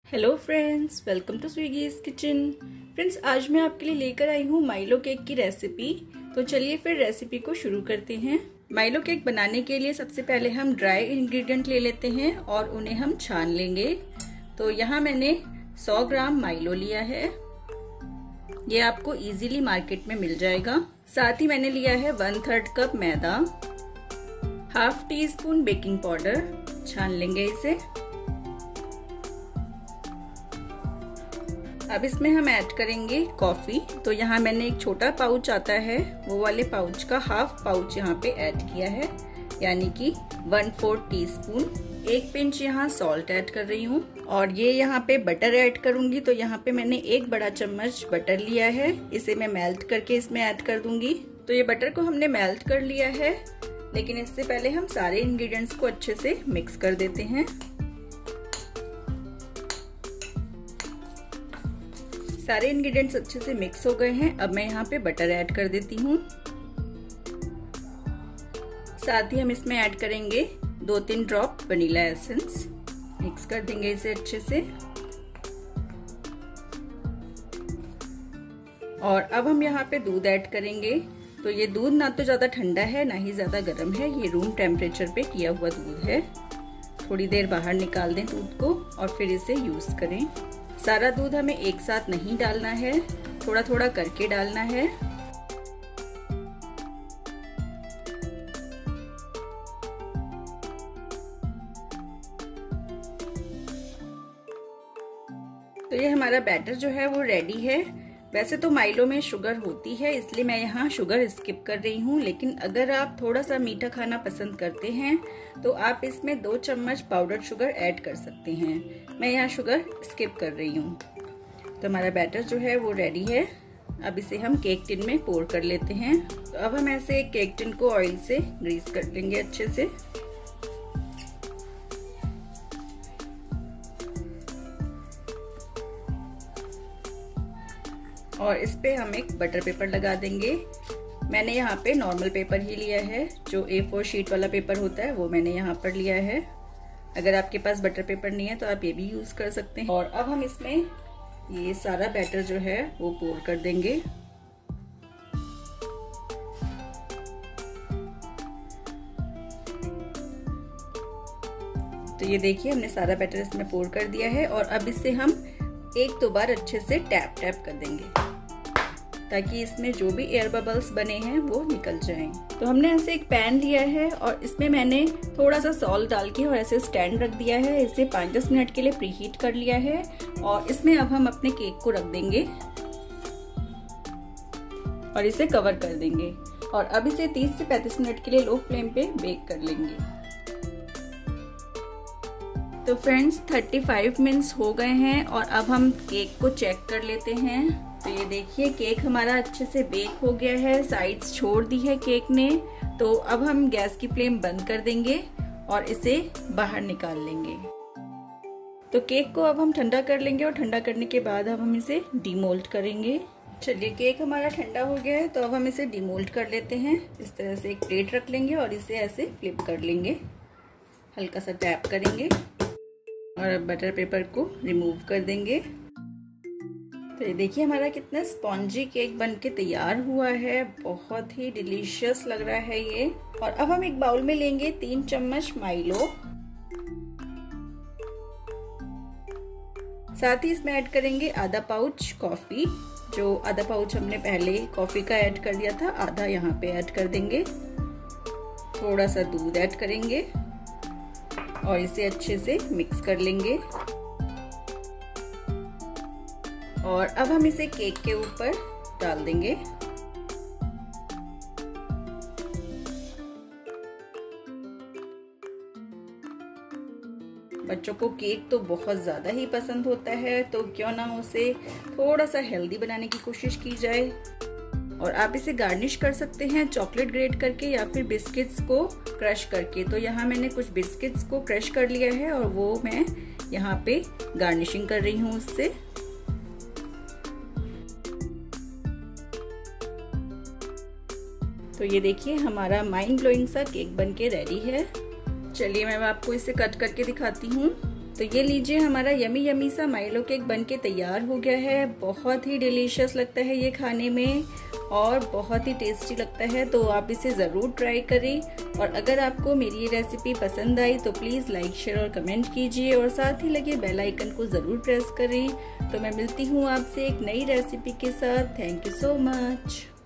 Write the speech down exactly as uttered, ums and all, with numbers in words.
Hello friends, welcome to Swiggy's kitchen. Friends, आज मैं आपके लिए लेकर आई हूँ माइलो केक की रेसिपी। तो चलिए फिर रेसिपी को शुरू करते हैं। माइलो केक बनाने के लिए सबसे पहले हम ड्राई इंग्रेडिएंट ले लेते हैं और उन्हें हम छान लेंगे। तो यहाँ मैंने सौ ग्राम माइलो लिया है। ये आपको इजीली मार्केट में मिल जाएगा। साथ ही मैंने लिया है वन थर्ड कप मैदा, half teaspoon baking powder, छान लेंगे इसे। अब इसमें हम ऐड करेंगे कॉफी। तो यहाँ मैंने एक छोटा पाउच आता है, वो वाले पाउच का हाफ पाउच यहाँ पे ऐड किया है, यानी कि वन फोर्थ टी स्पून। एक पिंच यहाँ सॉल्ट ऐड कर रही हूँ और ये यहाँ पे बटर ऐड करूंगी। तो यहाँ पे मैंने एक बड़ा चम्मच बटर लिया है, इसे मैं मेल्ट करके इसमें ऐड कर दूंगी। तो ये बटर को हमने मेल्ट कर लिया है, लेकिन इससे पहले हम सारे इंग्रेडिएंट्स को अच्छे से मिक्स कर देते हैं। सारे इंग्रेडिएंट्स अच्छे से मिक्स हो गए हैं। अब मैं यहाँ पे बटर ऐड कर देती हूँ। साथ ही हम इसमें ऐड करेंगे दो तीन ड्रॉप वनीला एसेंस। मिक्स कर देंगे इसे अच्छे से। और अब हम यहाँ पे दूध ऐड करेंगे। तो ये दूध ना तो ज्यादा ठंडा है ना ही ज्यादा गर्म है, ये रूम टेम्परेचर पे किया हुआ दूध है। थोड़ी देर बाहर निकाल दें दूध को और फिर इसे यूज करें। सारा दूध हमें एक साथ नहीं डालना है, थोड़ा थोड़ा करके डालना है। तो ये हमारा बैटर जो है वो रेडी है। वैसे तो माइलो में शुगर होती है, इसलिए मैं यहाँ शुगर स्किप कर रही हूँ, लेकिन अगर आप थोड़ा सा मीठा खाना पसंद करते हैं तो आप इसमें दो चम्मच पाउडर शुगर ऐड कर सकते हैं। मैं यहाँ शुगर स्किप कर रही हूँ। तो हमारा बैटर जो है वो रेडी है। अब इसे हम केक टिन में पोर कर लेते हैं। तो अब हम ऐसे एक केक टिन को ऑयल से ग्रीस कर लेंगे अच्छे से। और इस पे हम एक बटर पेपर लगा देंगे। मैंने यहाँ पे नॉर्मल पेपर ही लिया है, जो ए फोर शीट वाला पेपर होता है वो मैंने यहाँ पर लिया है। अगर आपके पास बटर पेपर नहीं है तो आप ये भी यूज कर सकते हैं। और अब हम इसमें ये सारा बैटर जो है वो पोर कर देंगे। तो ये देखिए हमने सारा बैटर इसमें पोर कर दिया है। और अब इसे हम एक दो बार अच्छे से टैप टैप कर देंगे, ताकि इसमें जो भी एयर बबल्स बने हैं वो निकल जाएं। तो हमने ऐसे एक पैन लिया है और इसमें मैंने थोड़ा सा सॉल्ट डाल के और ऐसे स्टैंड रख दिया है। इसे पाँच दस मिनट के लिए प्रीहीट कर लिया है और इसमें अब हम अपने केक को रख देंगे और इसे कवर कर देंगे। और अब इसे तीस से पैंतीस मिनट के लिए लो फ्लेम पे बेक कर लेंगे। तो फ्रेंड्स, पैंतीस मिनट्स हो गए हैं और अब हम केक को चेक कर लेते हैं। तो ये देखिए केक हमारा अच्छे से बेक हो गया है, साइड्स छोड़ दी है केक ने। तो अब हम गैस की फ्लेम बंद कर देंगे और इसे बाहर निकाल लेंगे। तो केक को अब हम ठंडा कर लेंगे और ठंडा करने के बाद अब हम इसे डीमोल्ड करेंगे। चलिए, केक हमारा ठंडा हो गया है, तो अब हम इसे डीमोल्ड कर लेते हैं। इस तरह से एक प्लेट रख लेंगे और इसे ऐसे फ्लिप कर लेंगे, हल्का सा टैप करेंगे और अब बटर पेपर को रिमूव कर देंगे। तो ये देखिए हमारा कितना स्पॉन्जी केक बनके तैयार हुआ है। बहुत ही डिलीशियस लग रहा है ये। और अब हम एक बाउल में लेंगे तीन चम्मच माइलो, साथ ही इसमें ऐड करेंगे आधा पाउच कॉफी। जो आधा पाउच हमने पहले कॉफी का ऐड कर दिया था, आधा यहाँ पे ऐड कर देंगे। थोड़ा सा दूध ऐड करेंगे और इसे अच्छे से मिक्स कर लेंगे। और अब हम इसे केक के ऊपर डाल देंगे। बच्चों को केक तो बहुत ज्यादा ही पसंद होता है, तो क्यों ना उसे थोड़ा सा हेल्दी बनाने की कोशिश की जाए। और आप इसे गार्निश कर सकते हैं चॉकलेट ग्रेट करके या फिर बिस्किट्स को क्रश करके। तो यहाँ मैंने कुछ बिस्किट्स को क्रश कर लिया है और वो मैं यहाँ पे गार्निशिंग कर रही हूँ उससे। तो ये देखिए हमारा माइंड ब्लोइंग सा केक बनके रेडी है। चलिए मैं आपको इसे कट करके दिखाती हूँ। तो ये लीजिए, हमारा यमी यमी सा माइलो केक बनके तैयार हो गया है। बहुत ही डिलीशियस लगता है ये खाने में और बहुत ही टेस्टी लगता है, तो आप इसे ज़रूर ट्राई करें। और अगर आपको मेरी ये रेसिपी पसंद आई तो प्लीज़ लाइक, शेयर और कमेंट कीजिए और साथ ही लगे बेल आइकन को ज़रूर प्रेस करें। तो मैं मिलती हूँ आपसे एक नई रेसिपी के साथ। Thank you so much.